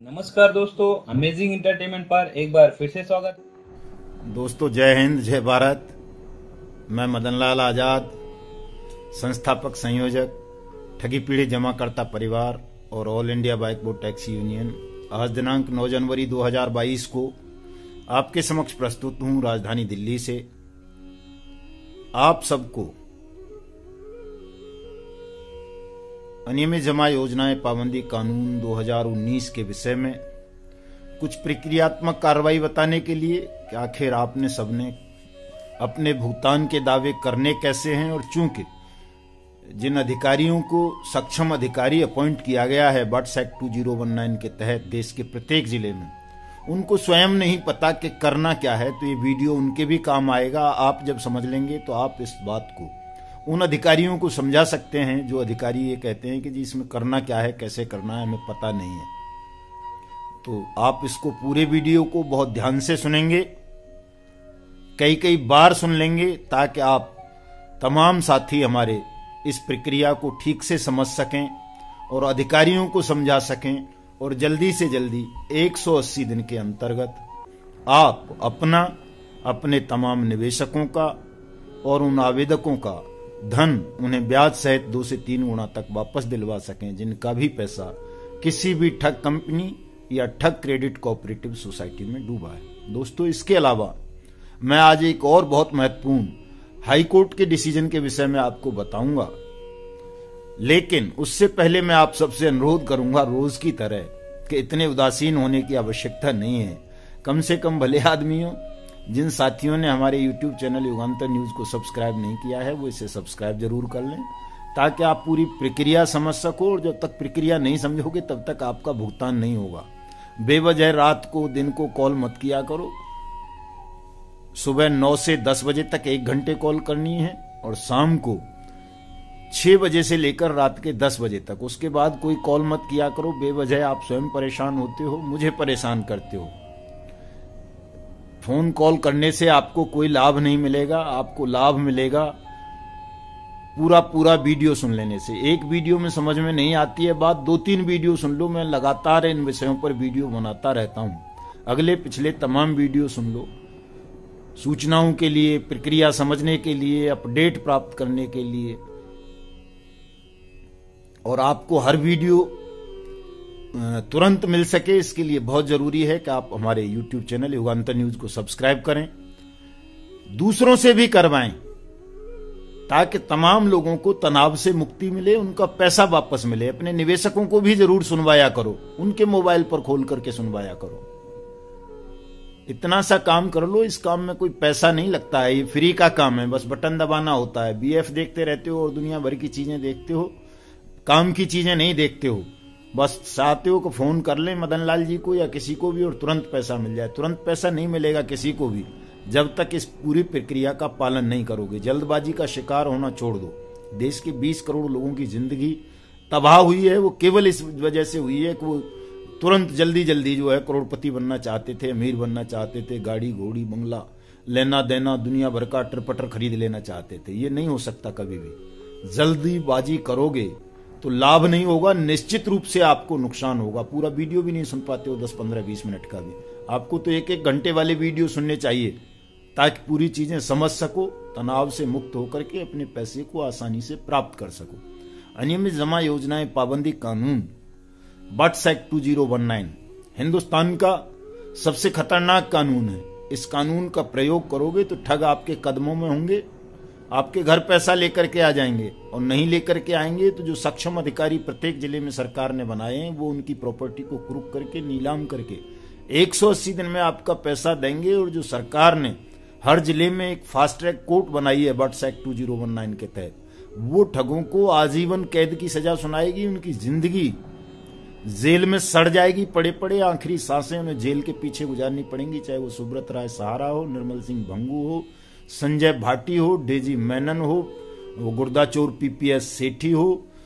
नमस्कार दोस्तों, amazing entertainment पर एक बार फिर से स्वागत। दोस्तों जय हिंद जय भारत। मैं मदन लाल आजाद, संस्थापक संयोजक ठगी पीढ़ी जमाकर्ता परिवार और all India bike board taxi union, आज दिनांक 9 जनवरी 2022 को आपके समक्ष प्रस्तुत हूं राजधानी दिल्ली से। आप सबको अनियमित जमा योजनाएं पाबंदी कानून 2019 के विषय में कुछ प्रक्रियात्मक कार्रवाई बताने के लिए कि आखिर आपने सबने अपने भुगतान के दावे करने कैसे हैं, और चूंकि जिन अधिकारियों को सक्षम अधिकारी अपॉइंट किया गया है बट्स एक्ट 2019 के तहत देश के प्रत्येक जिले में, उनको स्वयं नहीं पता कि करना क्या है, तो ये वीडियो उनके भी काम आएगा। आप जब समझ लेंगे तो आप इस बात को उन अधिकारियों को समझा सकते हैं जो अधिकारी ये कहते हैं कि जी इसमें करना क्या है, कैसे करना है, हमें पता नहीं है। तो आप इसको पूरे वीडियो को बहुत ध्यान से सुनेंगे, कई कई बार सुन लेंगे, ताकि आप तमाम साथी हमारे इस प्रक्रिया को ठीक से समझ सकें और अधिकारियों को समझा सकें, और जल्दी से जल्दी 180 दिन के अंतर्गत आप अपना, अपने तमाम निवेशकों का और उन आवेदकों का धन उन्हें ब्याज सहित 2 से 3 गुना तक वापस दिलवा सकें, जिनका भी पैसा किसी भी ठग कंपनी या ठग क्रेडिट कोऑपरेटिव सोसाइटी में डूबा है। दोस्तों, इसके अलावा मैं आज एक और बहुत महत्वपूर्ण हाई कोर्ट के डिसीजन के विषय में आपको बताऊंगा, लेकिन उससे पहले मैं आप सबसे अनुरोध करूंगा रोज की तरह कि इतने उदासीन होने की आवश्यकता नहीं है। कम से कम भले आदमियों, जिन साथियों ने हमारे YouTube चैनल युगांतर न्यूज को सब्सक्राइब नहीं किया है वो इसे सब्सक्राइब जरूर कर लें, ताकि आप पूरी प्रक्रिया समझ सको, और जब तक प्रक्रिया नहीं समझोगे तब तक आपका भुगतान नहीं होगा। बेवजह रात को दिन को कॉल मत किया करो। सुबह 9 से 10 बजे तक 1 घंटे कॉल करनी है, और शाम को 6 बजे से लेकर रात के 10 बजे तक, उसके बाद कोई कॉल मत किया करो। बेवजह आप स्वयं परेशान होते हो, मुझे परेशान करते हो। फोन कॉल करने से आपको कोई लाभ नहीं मिलेगा, आपको लाभ मिलेगा पूरा वीडियो सुन लेने से। एक वीडियो में समझ में नहीं आती है बात, 2-3 वीडियो सुन लो। मैं लगातार इन विषयों पर वीडियो बनाता रहता हूं, अगले पिछले तमाम वीडियो सुन लो, सूचनाओं के लिए, प्रक्रिया समझने के लिए, अपडेट प्राप्त करने के लिए। और आपको हर वीडियो तुरंत मिल सके, इसके लिए बहुत जरूरी है कि आप हमारे YouTube चैनल युगांतर न्यूज को सब्सक्राइब करें, दूसरों से भी करवाएं, ताकि तमाम लोगों को तनाव से मुक्ति मिले, उनका पैसा वापस मिले। अपने निवेशकों को भी जरूर सुनवाया करो, उनके मोबाइल पर खोल करके सुनवाया करो। इतना सा काम कर लो, इस काम में कोई पैसा नहीं लगता है, ये फ्री का काम है, बस बटन दबाना होता है। BF देखते रहते हो और दुनिया भर की चीजें देखते हो, काम की चीजें नहीं देखते हो। बस चाहते हो को फोन कर लें मदन लाल जी को या किसी को भी और तुरंत पैसा मिल जाए। तुरंत पैसा नहीं मिलेगा किसी को भी जब तक इस पूरी प्रक्रिया का पालन नहीं करोगे। जल्दबाजी का शिकार होना छोड़ दो। देश के 20 करोड़ लोगों की जिंदगी तबाह हुई है, वो केवल इस वजह से हुई है कि वो तुरंत जल्दी जो है करोड़पति बनना चाहते थे, अमीर बनना चाहते थे, गाड़ी घोड़ी बंगला लेना देना दुनिया भर का अटर-पटर खरीद लेना चाहते थे। ये नहीं हो सकता कभी भी। जल्दीबाजी करोगे तो लाभ नहीं होगा, निश्चित रूप से आपको नुकसान होगा। पूरा वीडियो भी नहीं सुन पाते हो, 10, 15, 20 मिनट का भी। आपको तो 1-1 घंटे वाले वीडियो सुनने चाहिए, ताकि पूरी चीजें समझ सको, तनाव से मुक्त होकर के अपने पैसे को आसानी से प्राप्त कर सको। अनियमित जमा योजनाएं पाबंदी कानून बट्स एक्ट 2019 हिंदुस्तान का सबसे खतरनाक कानून है। इस कानून का प्रयोग करोगे तो ठग आपके कदमों में होंगे, आपके घर पैसा लेकर के आ जाएंगे, और नहीं लेकर के आएंगे तो जो सक्षम अधिकारी प्रत्येक जिले में सरकार ने बनाए हैं वो उनकी प्रॉपर्टी को कुर्क करके, नीलाम करके 180 दिन में आपका पैसा देंगे। और जो सरकार ने हर जिले में एक फास्ट ट्रैक कोर्ट बनाई है बट्स एक्ट 2019 के तहत, वो ठगों को आजीवन कैद की सजा सुनाएगी। उनकी जिंदगी जेल में सड़ जाएगी, पड़े पड़े आखिरी सांसें उन्हें जेल के पीछे गुजारनी पड़ेंगी, चाहे वो सुब्रत राय सहारा हो, निर्मल सिंह भंगू हो, संजय भाटी हो, डेजी मेनन हो, वो गुर्दाचोर PPS सेठी हो,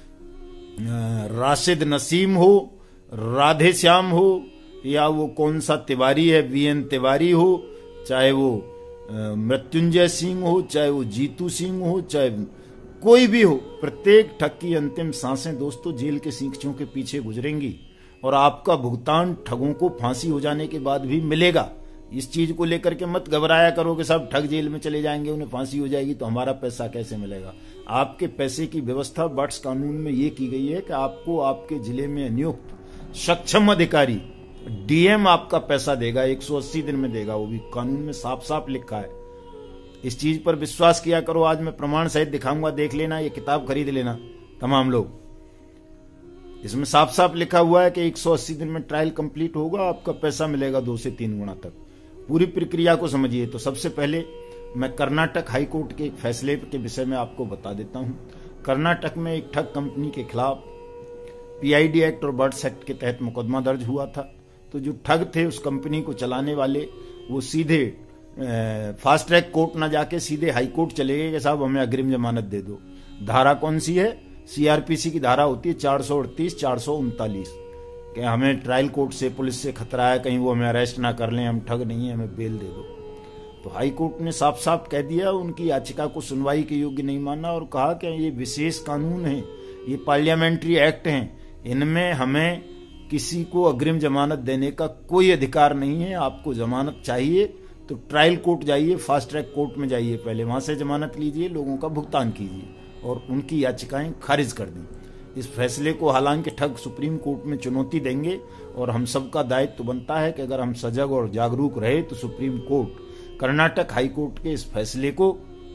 राशिद नसीम हो, राधे श्याम हो, या वो कौन सा तिवारी है VN तिवारी हो, चाहे वो मृत्युंजय सिंह हो, चाहे वो जीतू सिंह हो, चाहे कोई भी हो। प्रत्येक ठग की अंतिम सांसें दोस्तों जेल के सींचों के पीछे गुजरेंगी, और आपका भुगतान ठगों को फांसी हो जाने के बाद भी मिलेगा। इस चीज को लेकर के मत घबराया करो कि सब ठग जेल में चले जाएंगे, उन्हें फांसी हो जाएगी तो हमारा पैसा कैसे मिलेगा। आपके पैसे की व्यवस्था बट्स कानून में ये की गई है कि आपको आपके जिले में नियुक्त सक्षम अधिकारी डीएम आपका पैसा देगा, 180 दिन में देगा, वो भी कानून में साफ साफ लिखा है। इस चीज पर विश्वास किया करो। आज मैं प्रमाण सहित दिखाऊंगा, देख लेना, ये किताब खरीद लेना तमाम लोग। इसमें साफ साफ लिखा हुआ है कि 180 दिन में ट्रायल कंप्लीट होगा, आपका पैसा मिलेगा 2 से 3 गुना तक। पूरी प्रक्रिया को समझिए। तो सबसे पहले मैं कर्नाटक हाईकोर्ट के एक फैसले के विषय में आपको बता देता हूं। कर्नाटक में एक ठग कंपनी के खिलाफ पीआईडी एक्ट और बर्ड्स एक्ट के तहत मुकदमा दर्ज हुआ था। तो जो ठग थे उस कंपनी को चलाने वाले, वो सीधे फास्ट ट्रैक कोर्ट ना जाके सीधे हाई कोर्ट चले गए कि साहब हमें अग्रिम जमानत दे दो। धारा कौन सी है? सीआरपीसी की धारा होती है 438, 439 कि हमें ट्रायल कोर्ट से, पुलिस से खतरा है, कहीं वो हमें अरेस्ट ना कर लें, हम ठग नहीं है, हमें बेल दे दो। तो हाई कोर्ट ने साफ साफ कह दिया, उनकी याचिका को सुनवाई के योग्य नहीं माना और कहा कि ये विशेष कानून है, ये पार्लियामेंट्री एक्ट हैं, इनमें हमें किसी को अग्रिम जमानत देने का कोई अधिकार नहीं है। आपको जमानत चाहिए तो ट्रायल कोर्ट जाइए, फास्ट ट्रैक कोर्ट में जाइए, पहले वहां से जमानत लीजिए, लोगों का भुगतान कीजिए। और उनकी याचिकाएं खारिज कर दी। इस फैसले को हालांकि ठग सुप्रीम कोर्ट में चुनौती देंगे और हम सबका दायित्व बनता है कि अगर हम सजग और जागरूक रहे तो supreme court Karnataka high court के इस फैसले को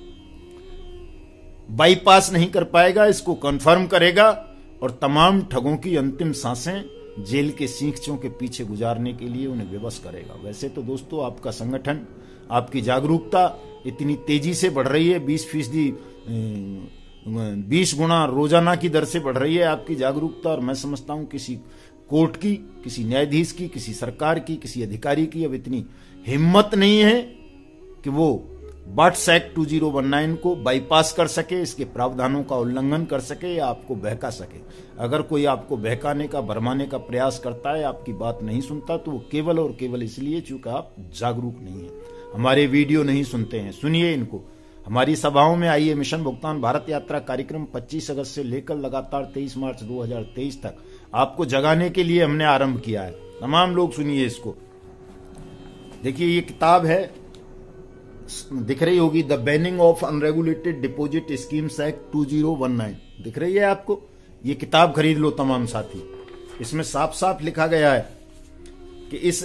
बाईपास नहीं कर पाएगा, इसको कंफर्म करेगा और तमाम ठगों की अंतिम सांसें जेल के सींखों के पीछे गुजारने के लिए उन्हें विवश करेगा। वैसे तो दोस्तों आपका संगठन, आपकी जागरूकता इतनी तेजी से बढ़ रही है, 20 गुना रोजाना की दर से बढ़ रही है आपकी जागरूकता। और मैं समझता हूं किसी कोर्ट की, किसी न्यायाधीश की, किसी सरकार की, किसी अधिकारी की अब इतनी हिम्मत नहीं है कि वो बट्स एक्ट 2019 को बाईपास कर सके, इसके प्रावधानों का उल्लंघन कर सके या आपको बहका सके। अगर कोई आपको बहकाने का, भरमाने का प्रयास करता है, आपकी बात नहीं सुनता, तो वो केवल और केवल इसलिए चूंकि आप जागरूक नहीं है, हमारे वीडियो नहीं सुनते हैं। सुनिए इनको। हमारी सभाओं में आइए। मिशन भुगतान भारत यात्रा कार्यक्रम 25 अगस्त से लेकर लगातार 23 मार्च 2023 तक आपको जगाने के लिए हमने आरंभ किया है। तमाम लोग सुनिए इसको। देखिए ये किताब है, दिख रही होगी, the banning of unregulated deposit schemes act 2019, दिख रही है आपको? ये किताब खरीद लो तमाम साथी। इसमें साफ साफ लिखा गया है कि इस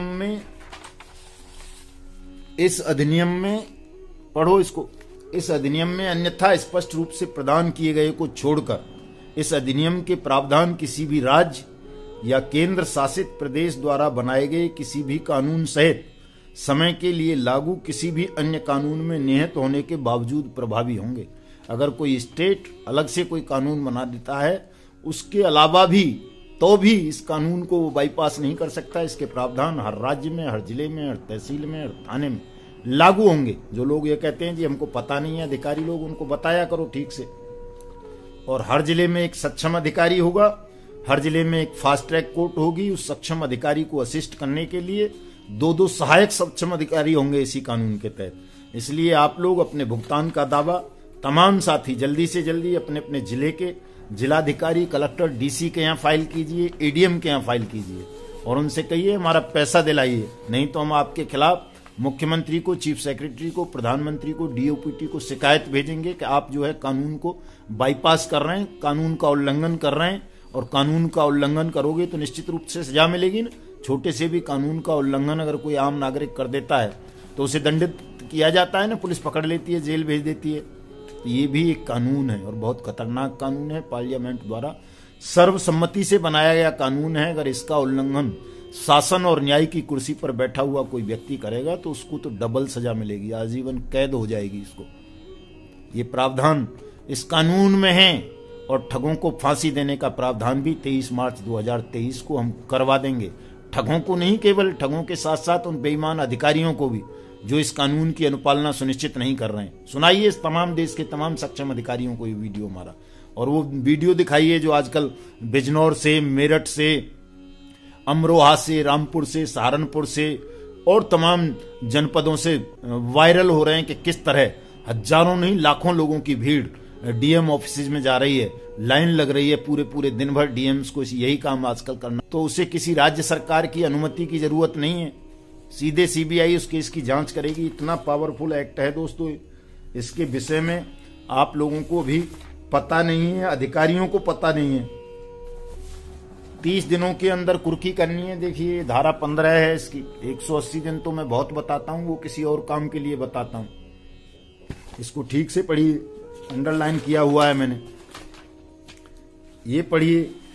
अधिनियम में पढ़ो इसको। इस अधिनियम में अन्यथा स्पष्ट रूप से प्रदान किए गए को छोड़कर इस अधिनियम के प्रावधान किसी भी राज्य या केंद्र शासित प्रदेश द्वारा बनाए गए किसी भी कानून सहित समय के लिए लागू किसी भी अन्य कानून में निहित होने के बावजूद प्रभावी होंगे। अगर कोई स्टेट अलग से कोई कानून बना देता है उसके अलावा भी, तो भी इस कानून को वो बाईपास नहीं कर सकता। इसके प्रावधान हर राज्य में, हर जिले में, हर तहसील में, हर थाने में लागू होंगे। जो लोग ये कहते हैं जी हमको पता नहीं है, अधिकारी लोग, उनको बताया करो ठीक से। और हर जिले में एक सक्षम अधिकारी होगा, हर जिले में एक फास्ट ट्रैक कोर्ट होगी। उस सक्षम अधिकारी को असिस्ट करने के लिए 2 सहायक सक्षम अधिकारी होंगे इसी कानून के तहत। इसलिए आप लोग अपने भुगतान का दावा, तमाम साथी जल्दी से जल्दी अपने अपने जिले के जिलाधिकारी, कलेक्टर, डीसी के यहाँ फाइल कीजिए, एडीएम के यहाँ फाइल कीजिए और उनसे कहिए हमारा पैसा दिलाइए, नहीं तो हम आपके खिलाफ मुख्यमंत्री को, चीफ सेक्रेटरी को, प्रधानमंत्री को, डीओपीटी को शिकायत भेजेंगे कि आप जो है कानून को बाईपास कर रहे हैं, कानून का उल्लंघन कर रहे हैं। और कानून का उल्लंघन करोगे तो निश्चित रूप से सजा मिलेगी ना। छोटे से भी कानून का उल्लंघन अगर कोई आम नागरिक कर देता है तो उसे दंडित किया जाता है ना, पुलिस पकड़ लेती है, जेल भेज देती है। तो ये भी एक कानून है और बहुत खतरनाक कानून है, पार्लियामेंट द्वारा सर्वसम्मति से बनाया गया कानून है। अगर इसका उल्लंघन शासन और न्याय की कुर्सी पर बैठा हुआ कोई व्यक्ति करेगा तो उसको तो डबल सजा मिलेगी, आजीवन कैद हो जाएगी इसको। ये प्रावधान इस कानून में है। और ठगों को फांसी देने का प्रावधान भी 23 मार्च 2023 को हम करवा देंगे। ठगों को नहीं, केवल ठगों के साथ साथ उन बेईमान अधिकारियों को भी जो इस कानून की अनुपालना सुनिश्चित नहीं कर रहे हैं। सुनाइए इस तमाम देश के तमाम सक्षम अधिकारियों को ये वीडियो हमारा, और वो वीडियो दिखाइए जो आजकल बिजनौर से, मेरठ से, अमरोहा से, रामपुर से, सहारनपुर से और तमाम जनपदों से वायरल हो रहे हैं कि किस तरह हजारों नहीं लाखों लोगों की भीड़ डीएम ऑफिस में जा रही है, लाइन लग रही है पूरे पूरे दिन भर। डीएम्स को यही काम आजकल करना, तो उसे किसी राज्य सरकार की अनुमति की जरूरत नहीं है, सीधे सीबीआई उस केस की जांच करेगी। इतना पावरफुल एक्ट है दोस्तों, इसके विषय में आप लोगों को भी पता नहीं है, अधिकारियों को पता नहीं है। 30 दिनों के अंदर कुर्की करनी है। देखिए धारा 15 है इसकी, 180 दिन तो मैं बहुत बताता हूं, वो किसी और काम के लिए बताता हूं। इसको ठीक से पढ़िए, अंडरलाइन किया हुआ है मैंने, ये पढ़िए।